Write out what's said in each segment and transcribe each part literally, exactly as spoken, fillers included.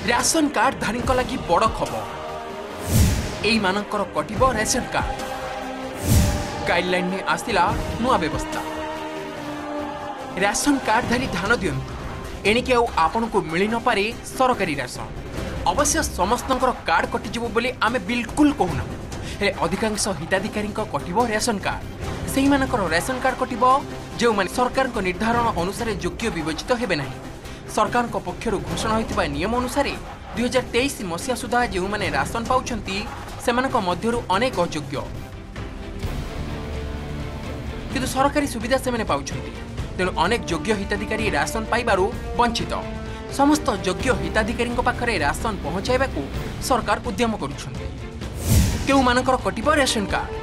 Ration card धारी लगी बड़ खबर एई मानकर कटिब रेशन कार्ड गाइडलाइन में आसला नुआ व्यवस्था राशन कार्ड धारी ध्यान दियंतु एणिके आपण को मिल न पारे सरकारी राशन अवश्य समस्त कार्ड कटिजिवो बोली आमे बिल्कुल कहूना हेले अधिकांश हिताधिकारी कटिब रेशन कार्ड सेही मानकर रेशन कार्ड कटिब जो माने सरकार को निर्धारण अनुसार योग्य विवेचित हेबे नाही सरकार पक्षर घोषणा होइतिबा नियम अनुसार दुई हजार तेईस मसीहा सुधा जो माने राशन पाउछंती सेमानक मध्यरु अनेक अयोग्य किंतु सरकारी सुविधा से माने पाउछंती तेणु अनेक योग्य हिताधिकारी राशन पाइबारु वंचित समस्त योग्य हिताधिकारी पाखरे राशन पहुंचाइबाकू सरकार उद्यम करुछंती केउ मानकर कटिब रेशन कार्ड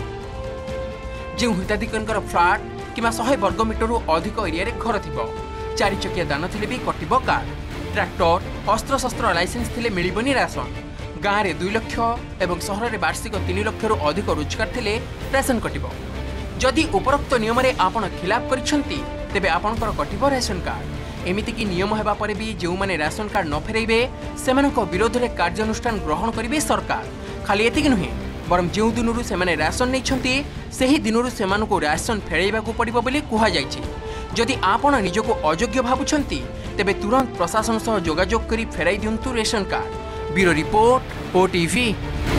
जो हिताधिकारी फ्लाट किंवा सौ वर्गमीटर अधिक एरिया रे घर थिबो चारि चकिया दान थिले भी कटिब कार्ड ट्रैक्टर अस्त्रशस्त्र लाइसेंस थिले मिलिबनी राशन गाँव में दुई लाख एवं सहर में वार्षिक तीन लाख रु अधिक रोजगार थिले राशन कटिब जदि उपरोक्त नियम रे आपण खिलाफ करिसेंती तेबे आपणकर कटिब रेशन कार्ड एमिति कि नियम हेबा परे भी जो माने राशन कार्ड न फेरइबे सेमानक विरोध रे कार्यानुष्ठान ग्रहण करिवे सरकार खाली एतिक नुहे बरम जो दिनरु सेमाने राशन नैछंती सेही दिनरु सेमानकु राशन फेरइबाकू पड़िबो बोली कुहा जायछि जदि आपण निजको अयोग्य भाबुछंती तेबे तुरंत प्रशासन सह जोगाजोग करी फेराई दियंतु ration card bureau report OTV.